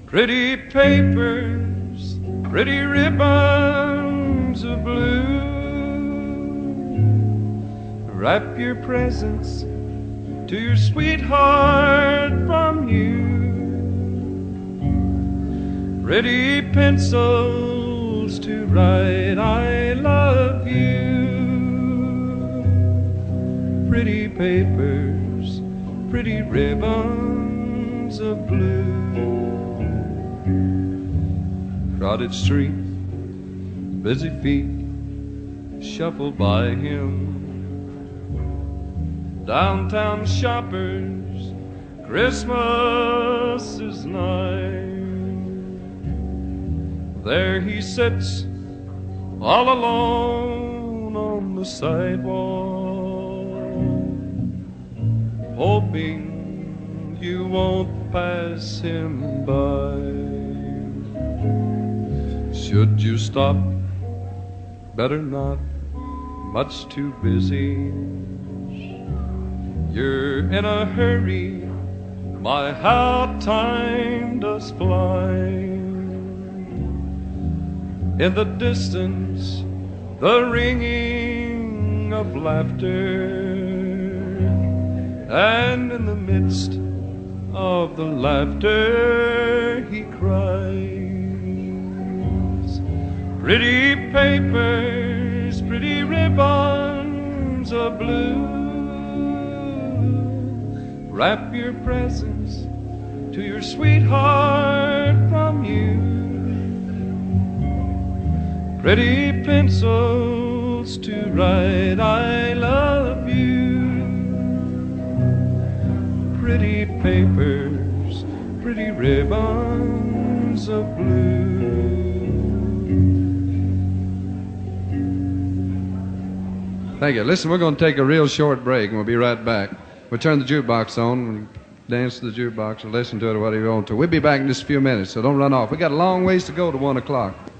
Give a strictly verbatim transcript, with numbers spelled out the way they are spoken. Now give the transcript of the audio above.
Pretty papers, pretty ribbons of blue. Wrap your presents to your sweetheart from you. Pretty pencils to write I love you. Pretty papers, pretty ribbons of blue. Crowded street, busy feet shuffle by him. Downtown shoppers, Christmas is nigh. There he sits all alone on the sidewalk, hoping you won't pass him by. Should you stop? Better not, much too busy. You're in a hurry, my, how time does fly. In the distance, the ringing of laughter, and in the midst of the laughter he cries. Pretty papers, pretty ribbons of blue. Wrap your presents to your sweetheart from you. Pretty pencils to write I love you. Pretty papers, pretty ribbons of blue. Thank you. Listen, we're going to take a real short break, and we'll be right back. We'll turn the jukebox on, and dance to the jukebox, or listen to it or whatever you want to. We'll be back in just a few minutes, so don't run off. We got a long ways to go to one o'clock.